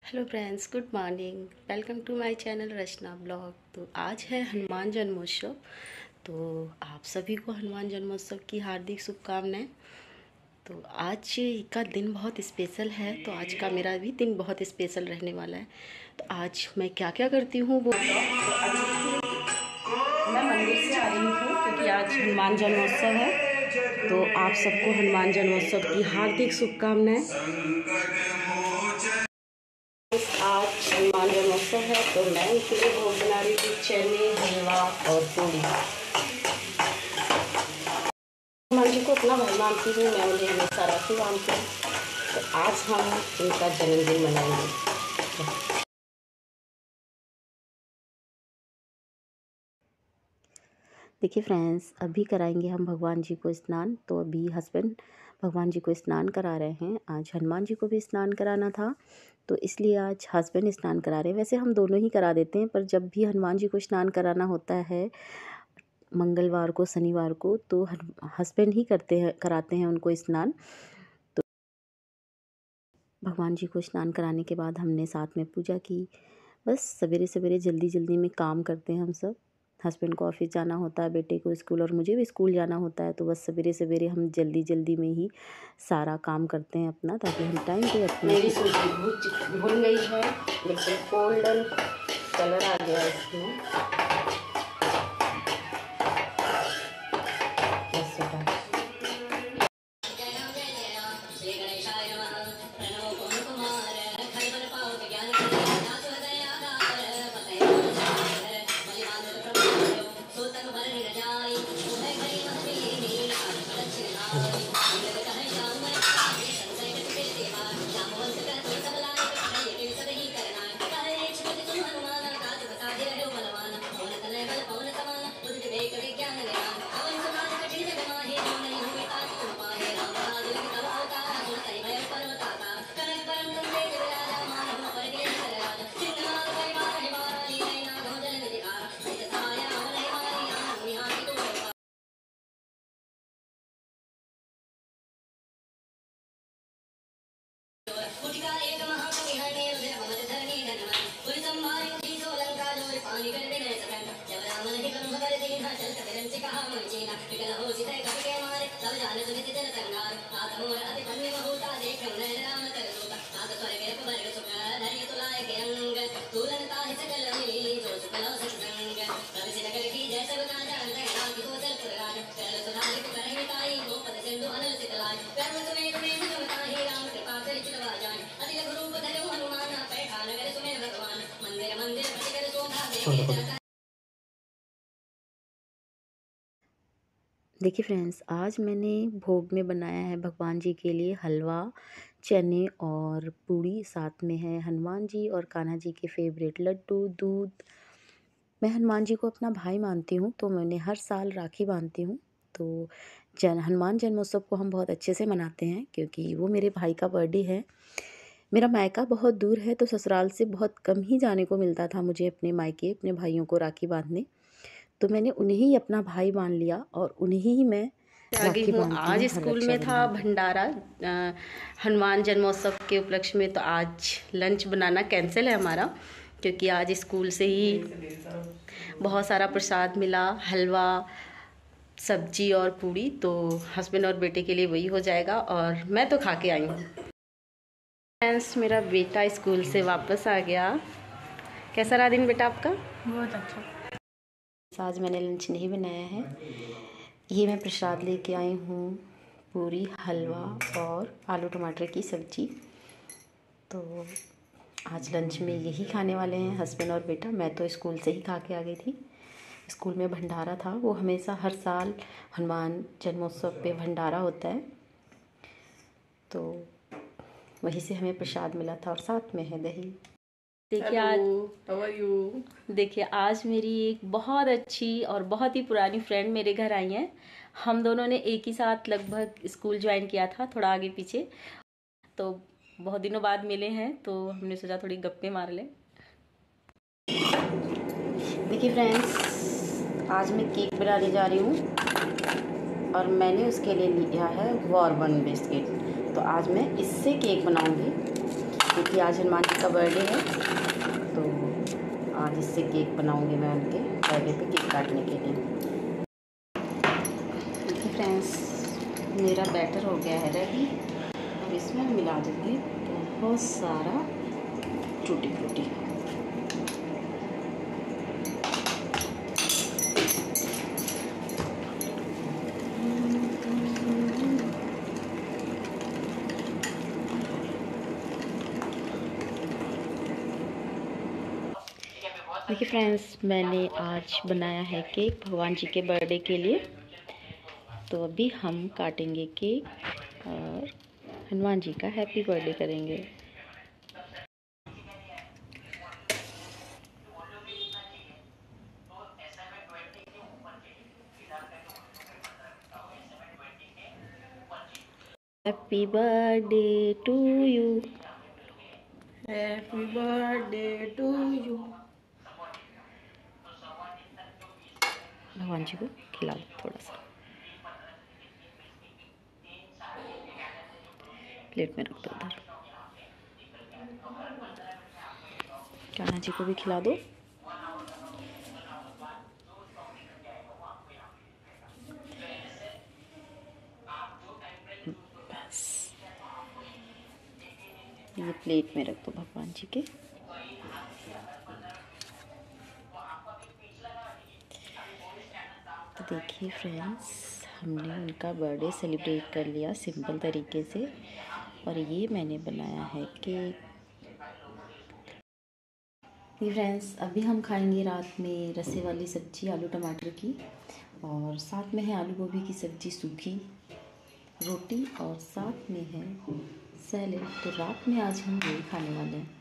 Hello friends, good morning. Welcome to my channel Rachna blog. तो आज है हनुमान जन्मोत्सव। तो आप सभी को हनुमान जन्मोत्सव की हार्दिक शुभकामनाएं। तो आज का दिन बहुत स्पेशल है, तो आज का मेरा भी दिन बहुत स्पेशल रहने वाला है। तो आज मैं क्या क्या करती हूँ वो मैं मंदिर से आ रही हूँ क्योंकि आज हनुमान जन्मोत्सव है। तो आप सबको हनुमान जन्मोत्सव की हार्दिक शुभकामनाएं। आज हनुमान जन्मोत्सव है तो मैं इसलिए भोग बना रही थी, चने, हलवा और पूड़ी। हनुमान जी को अपना भाई मानती हूँ, मैं उन्हें हमेशा राखी बांधती हूँ। तो आज हम उनका जन्मदिन मनाएंगे। देखिए फ्रेंड्स, अभी कराएंगे हम भगवान जी को स्नान। तो अभी हस्बैंड भगवान जी को स्नान करा रहे हैं। आज हनुमान जी को भी स्नान कराना था, तो इसलिए आज हस्बैंड स्नान करा रहे हैं। वैसे हम दोनों ही करा देते हैं, पर जब भी हनुमान जी को स्नान कराना होता है मंगलवार को, शनिवार को, तो हस्बैंड ही कराते हैं उनको स्नान। तो भगवान जी को स्नान कराने के बाद हमने साथ में पूजा की। बस सवेरे सवेरे जल्दी जल्दी में काम करते हैं हम सब। हस्बैंड को ऑफिस जाना होता है, बेटे को स्कूल, और मुझे भी स्कूल जाना होता है। तो बस सवेरे सवेरे हम जल्दी जल्दी में ही सारा काम करते हैं अपना, ताकि हम टाइम पे अपने। मेरी सूजी भुन गई है, बिल्कुल गोल्डन कलर आ गया इसमें। देखिए फ्रेंड्स, आज मैंने भोग में बनाया है भगवान जी के लिए हलवा, चने और पूड़ी। साथ में है हनुमान जी और कान्हा जी के फेवरेट लड्डू, दूध। मैं हनुमान जी को अपना भाई मानती हूँ, तो मैंने हर साल राखी बांधती हूँ। तो हनुमान जन्मोत्सव को हम बहुत अच्छे से मनाते हैं, क्योंकि वो मेरे भाई का बर्थडे है। मेरा मायका बहुत दूर है, तो ससुराल से बहुत कम ही जाने को मिलता था मुझे अपने मायके, अपने भाइयों को राखी बांधने। तो मैंने उन्हें ही अपना भाई मान लिया और उन्हें ही मैं राखी बांधती हूँ। आज स्कूल में था भंडारा हनुमान जन्मोत्सव के उपलक्ष्य में। तो आज लंच बनाना कैंसिल है हमारा, क्योंकि आज स्कूल से ही बहुत सारा प्रसाद मिला, हलवा, सब्जी और पूड़ी। तो हस्बैंड और बेटे के लिए वही हो जाएगा, और मैं तो खा के आई हूँ। फ्रेंड्स, मेरा बेटा स्कूल से वापस आ गया। कैसा रहा दिन बेटा आपका? बहुत अच्छा। आज मैंने लंच नहीं बनाया है। ये मैं प्रसाद लेके आई हूँ, पूरी, हलवा और आलू टमाटर की सब्जी। तो आज लंच में यही खाने वाले हैं हस्बैंड और बेटा। मैं तो स्कूल से ही खा के आ गई थी। स्कूल में भंडारा था, वो हमेशा हर साल हनुमान जन्मोत्सव पे भंडारा होता है, तो वहीं से हमें प्रसाद मिला था, और साथ में है दही। देखिए आज मेरी एक बहुत अच्छी और बहुत ही पुरानी फ्रेंड मेरे घर आई हैं। हम दोनों ने एक ही साथ लगभग स्कूल ज्वाइन किया था, थोड़ा आगे पीछे। तो बहुत दिनों बाद मिले हैं, तो हमने सोचा थोड़ी गप्पे मार लें। देखिए फ्रेंड्स, आज मैं केक बनाने जा रही हूँ, और मैंने उसके लिए लिया है वॉर्बन बिस्किट। तो आज मैं इससे केक बनाऊँगी। क्योंकि आज हनुमान जी का बर्थडे है, तो आज इससे केक बनाऊंगी मैं उनके बर्थडे पे केक काटने के लिए। देखिए फ्रेंड्स, मेरा बैटर हो गया है रेडी। अब इसमें मिला दूँगी बहुत सारा टूटी फ्रूटी। देखिए फ्रेंड्स, मैंने आज बनाया है केक भगवान जी के बर्थडे के लिए। तो अभी हम काटेंगे केक और हनुमान जी का हैप्पी बर्थडे करेंगे। Happy birthday to you, happy birthday to you. भगवान जी को खिलाओ थोड़ा सा, प्लेट में रख दो उधर। कान्हा जी को भी खिला दो। बस ये प्लेट में रख दो भगवान जी के। तो देखिए फ्रेंड्स, हमने उनका बर्थडे सेलिब्रेट कर लिया सिंपल तरीके से। और ये मैंने बनाया है केक। ये फ्रेंड्स, अभी हम खाएंगे रात में रसे वाली सब्जी आलू टमाटर की, और साथ में है आलू गोभी की सब्जी सूखी, रोटी, और साथ में है सैलेड। तो रात में आज हम यही खाने वाले हैं।